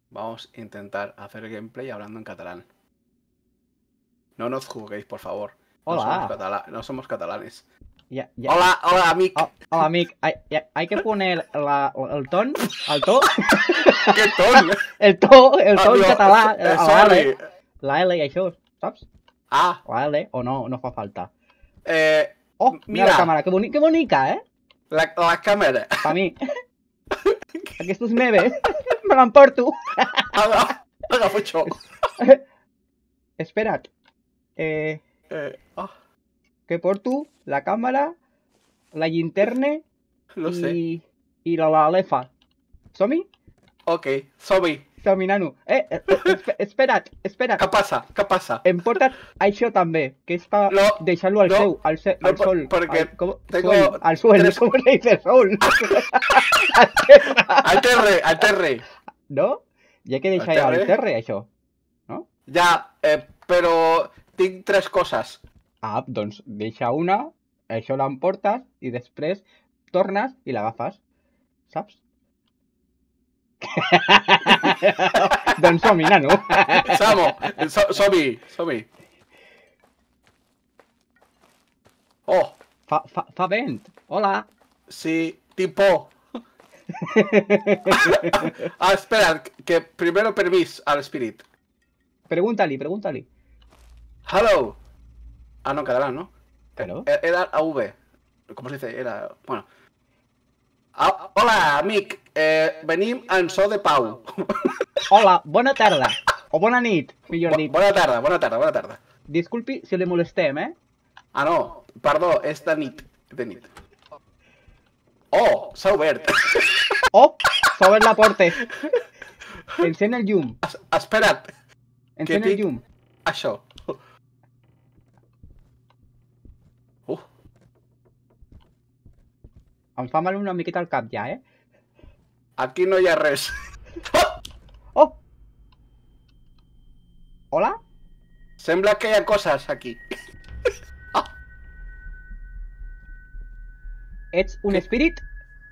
Vamos a intentar hacer gameplay hablando en catalán. No nos juzguéis, por favor. Hola. No somos catalanes. Ya. Hola, amic. Hola, amic. Hay que poner el ton, el to. ¿Qué ton? El to en Digo, català. sorry. La L i això, saps? Ah, La L o no fa falta. mira mira la càmera, que bonica, eh? la càmera. Pa mi. Aquesta és meva, me l'emporto. Agafa això. Espera't. Que porto la càmera, la llinterna No sé. i la lefa. Som-hi? Ok, som-hi. Som-hi, nano. Espera't. Què passa? Hem portat això també, que és per No, deixar-lo al no, al no, sol. perquè tengo al suelo, tres- ¿cómo se dice sol? Al terre. No? Ja que deixar Al terre? al terre, això. Ja, però tinc tres coses. Ah, doncs deixa una, això l'emportes i després tornes i l'agafes. Saps? Doncs som-hi, nano. Som-hi. Oh, Fa vent. Hola. sí, tipo. Espera, que primero permís al Spirit. Pregúntale. Hello. Ah, no, en catalán, ¿no? Hello. Era AV. ¿Cómo se dice? Era... Bueno. Hola, amic. Venim en so de pau. Hola, bona tarda. O bona nit, millor dit. Bona tarda. Disculpi si le molestem, eh? Ah, no. Perdó, és de nit. Oh, s'ha obert. Oh, s'ha obert la porta. Encén el llum. Espera't. Encén el llum. Això. Em fa mal una miqueta al cap ja, eh? Aquí no hi ha res. Oh! Hola? Sembla que hi ha coses aquí. Ets un espírit?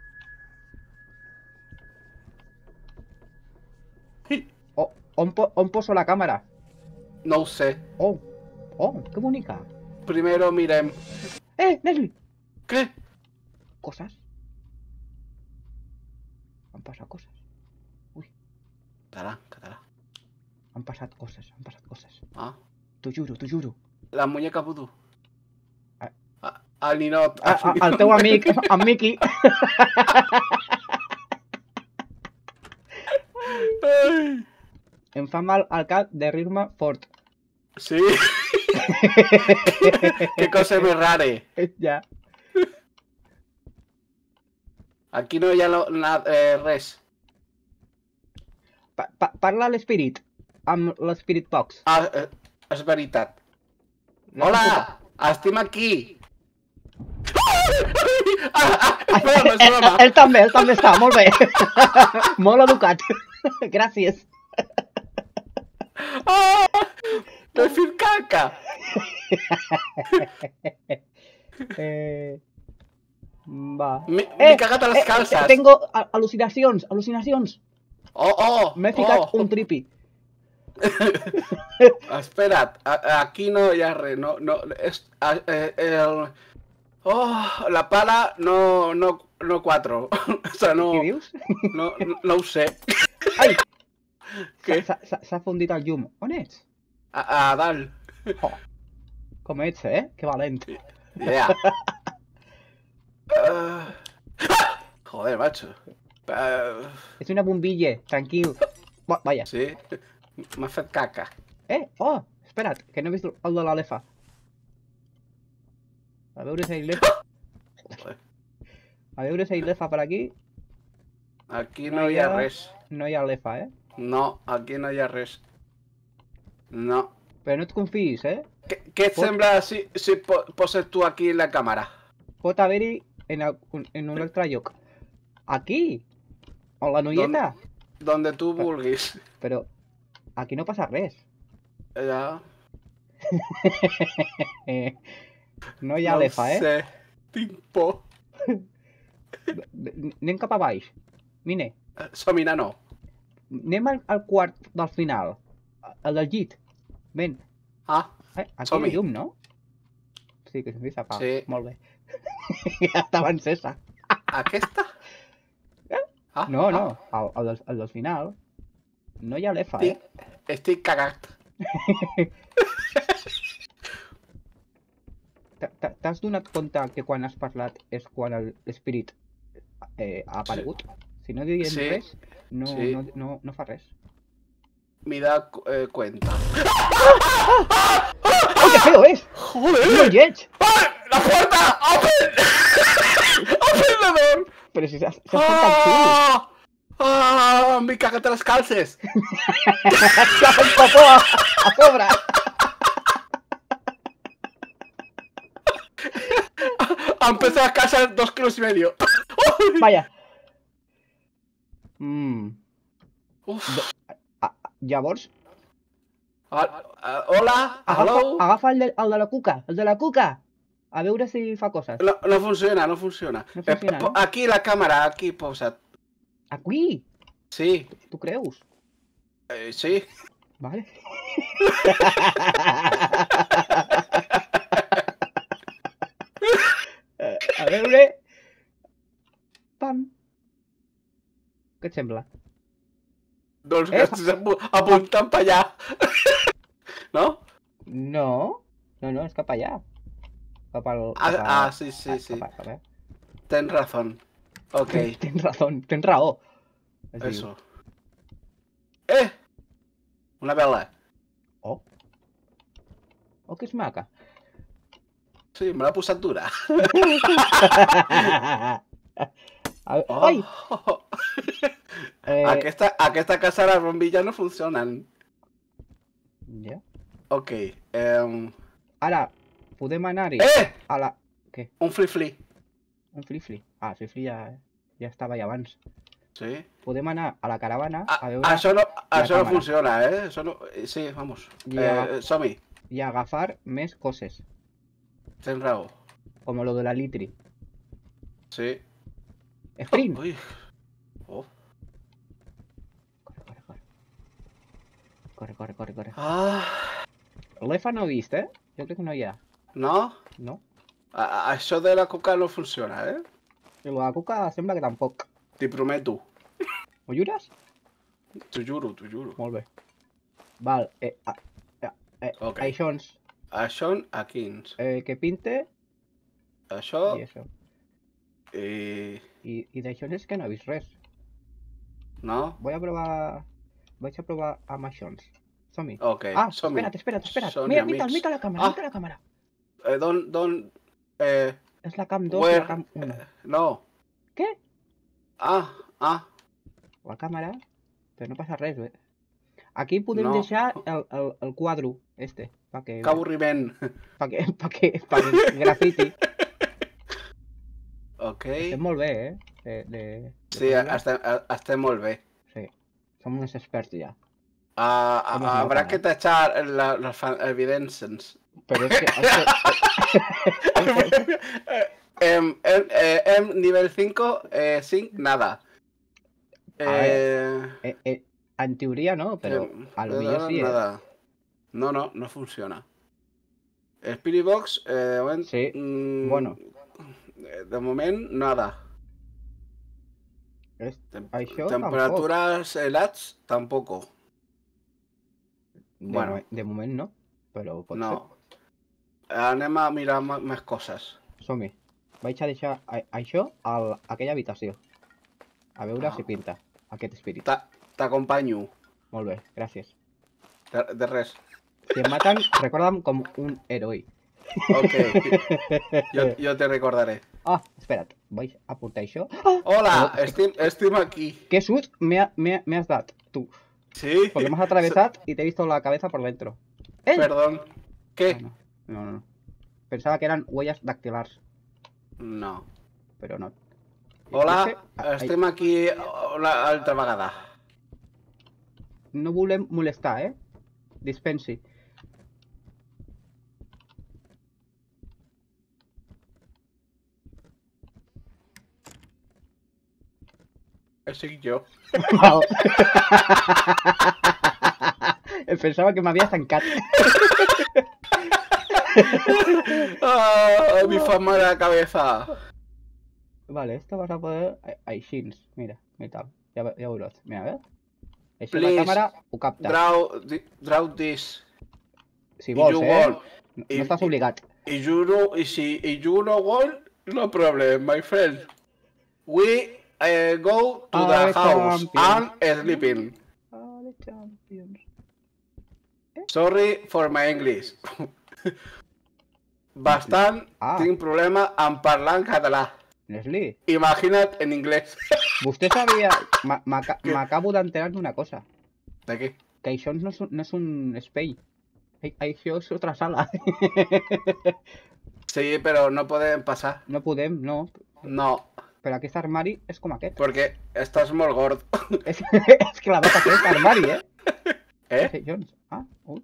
On poso la càmera? No ho sé. Oh, que bonica. Primero mirem. Nesli! Què? Coses. Han passat coses. Ui, Català. han passat coses. Ah. T'ho juro. La muñeca vudú. Ah. El ninot. El teu amic, en Miqui. Ai. Em fa mal al cap de rir-me fort. Sí. Qué cosa més rare. Ja. Aquí no hi ha res. Parla a l'espírit. Amb l'Spirit Box. Ah, és veritat. Hola! Estem aquí! Espera. Ell també està, molt bé. Molt educat. Gràcies. T'he fet caca! Va. M'he cagat a les calces. Tengo al·lucinacions. Oh! M'he ficat un tripi. Espera't, aquí no hi ha res, no, la pala no 4, o sea, no... Què dius? No ho sé. Ai! Què? S'ha fundit el llum. On ets? A dalt. Oh, com ets, eh? Que valent. Yeah. Joder, macho. És una bombilla, tranquil. Vaya. Sí, m'ha fet caca. Espera't, que no he vist el de l'Alefa. A veure si hay lefa. A veure si hay lefa per aquí. Aquí no hi ha res. No hi ha lefa, eh? No, aquí no hi ha res. No. Però no et confiïs, eh? Què et sembla si poses tu aquí la càmera? Pot haver-hi en un altre lloc. Aquí! On la noieta! Donde tu vulguis. Però aquí no passa res. Ja. No hi ha lefa, eh? No sé, tinc por. Anem cap a baix. Mine. Som-hi, nano. Anem al quart del final. El del llit. Ven. Ah, Aquí hi ha som-hi. llum, no? Sí, que se'ns apaga. Sí. Molt bé. Ja estava encesa. Aquesta? Ah, No, ah. no. El del final. No hi ha l'F, eh? Estic cagat. T'has donat compte que quan has parlat és quan l'espírit ha aparegut? Si no diem Sí, res, sí. no fa res. Me da cuenta. ¡Ay, qué feo es! ¡Joder! ¡Es muy lleig! ¡Ah! ¡La puerta! ¡Open! ¡Open the door! Però si s'ha tancat tu! ¡Ah! ¡Ah! ¡Me cagaste las calces! ¡S'ha fet popó a sobre! Ha empezado a casar 2,5 kilos. Vaya. Uf. Llavors, Hola, hello. agafa el de la cuca, el de la cuca. A veure si fa coses. No funciona, no funciona. No funciona, no? Aquí la cámara, aquí posat. Aquí? Sí, Tu creus? sí. Vale. A veure... Pam. Què et sembla? Doncs que estàs apuntant per allà. No? No. No, és cap allà. Cap al... Sí. Cap allà. Tens razón. Ok. Tens raó. Eso. Una vela. Oh, que és maca. Sí, me l'ha posat dura. Ai! Aquesta casa les bombilles no funcionen. Ja. Ok. Ara, podem anar-hi a la... Què? Un flip-flip. Un flip-flip. Ah, el flip-flip ja estava allà abans. Sí. Podem anar a la caravana a veure... Això no funciona, Això no... Sí, vamos. Som-hi. I agafar més coses. Tens raó. Com lo de la litri. Sí. Sprint! Ui. Oh. Corre. Ah. L'EFA no he vist, eh? Jo crec que no hi ha. No? No? Això de la coca no funciona, I la cuca sembla que tampoc. T'hi prometo. Ho jures? T'ho juro. Molt bé. Val, Ok. Això aquí ens. que pinte Això... i això. I d'això és que no he vist res. No? Vaig a provar amb això. Som-hi. Ok, som-hi. Espera't. Mira la càmera, D'on... És la cam 2 i la cam 1. No. Què? Ah. La càmera, però no passa res, Aquí podem deixar el quadre, Que avorriment. perquè grafiti. Ok. Estem molt bé, Sí, estem molt bé. Sí, som uns experts ja. Habrá que tachar las evidencias. Però és que... nivel 5, 5, nada. En teoria no, però a lo millor sí, nada. No funciona. Spirit Box, de moment... Sí, bueno. De moment, nada. Això Temperaturas helats, tampoco. Bueno, de moment no, però pot ser. Anem a mirar més coses. Som-hi. Vaig a deixar això a aquella habitació. A veure si pinta aquest espírit. T'acompanyo. Molt bé, gràcies. De res. Si em maten, recorda'm com un heroi. Ok. Jo te recordaré. Ah, espera't. Vaig a portar això. Hola, estem aquí. ¿Qué susto me has dado tú? Sí. Porque me has atravesado y te he visto la cabeza por dentro. Perdón. ¿Qué? No. Pensaba que eran huellas dactilares. No. Però no. Hola, estem aquí una altra vegada. No volem molestar, Dispensi. soy yo. Wow. Pensava que m'havia tancat. Ah, mi fa mal la cabeza. Vale, esto vas a poder... Així, mira, mira, ja veuràs. Mira, a veure. Així Please, la càmera ho capta. Draw this. Si vols, you eh? want. No estàs obligat. If you no want, no problem, my friend. We go to the house and sleeping. Vale, champions. Sorry for my English. Bastant tinc problema en parlar en català. Leslie, Imagina't en inglès. vostè sabia... M'acabo d'enterar d'una cosa. De què? Que això no és un espai. Això és otra sala. Sí, però no podem passar. No podem, no. No, Però aquest armari és com aquest. perquè estàs molt gord. És clavat aquest armari, eh? Eh? Jones. Ah,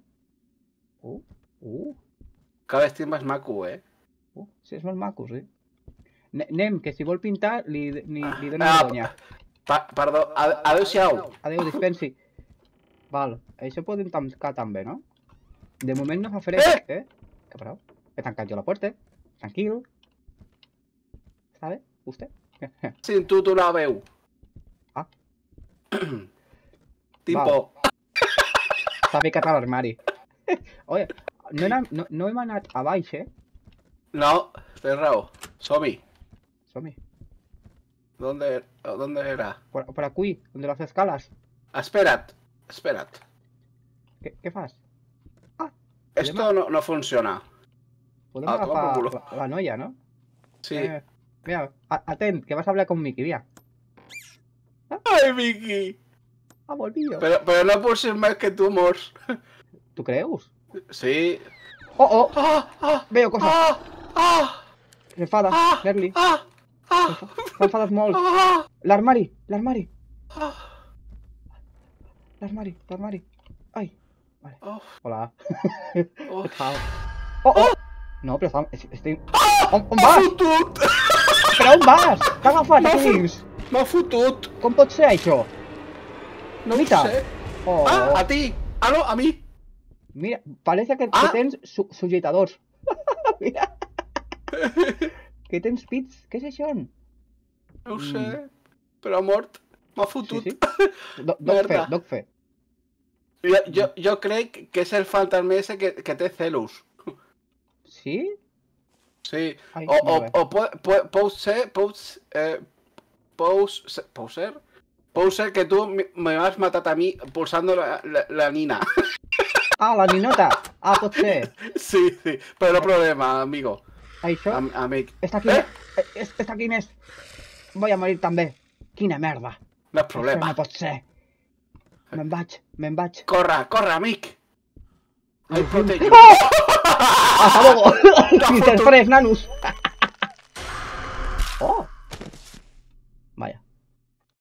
Cada vestit més maco, eh? Sí, és molt maco, sí. Anem, que si vol pintar, li dono una donya. Perdó, adéu-siau. Adéu, dispensi. Val, això podem tancar també, no? De moment no fa fred, eh? Què pareu? He tancat jo la porta. Tranquil. Està bé? Vostè? Sento la veu. Ah. Tipo. S'ha ficat a l'armari. Oye, no hem anat a baix, eh? No, tens raó. Som-hi. Som-hi. ¿Dónde era? Por aquí, donde las escalas. Espera't. ¿Qué fas? Esto no funciona. Podem agafar la noia, no? Sí. Mira, atent, que vas a hablar con Mickey, mira. ¡Ay, Vicky! Ha volvido. Pero no puedo ser más que tú, Mors. ¿Tú creus? Sí. Oh! ¡Ah! Veo coses. ¡Ah! S'enfada, Merli. ¡Ah! S'enfades molt. L'armari. Ai. Vale. Hola. Què tal? Oh! No, però estic... On vas? Fotut! Però on vas? T'ha agafat aquí dins. M'ha fotut! Com pot ser això? No Mira. ho sé. Oh. Ah, a ti! Ah, no, a mi! Mira, parece que tens sujetadors. Mira. Que tens pits. Què és això? No ho sé. Però ha mort. M'ha fotut. Sí. Doc fe. Jo crec que és el fantasma ese que té celos. Sí? Sí. Ai, O pot ser que tu me has matat a mi pulsando la nina. Ah, la ninota. Ah, pot ser. Sí, però no problema, amigo. Això? Amic. Esta quin és? Voy a morir també. Quina merda. No és problema. Això no pot ser. Me'n vaig. Corre, amic. Ai, protegio. Hasta luego. Interfres, nanus.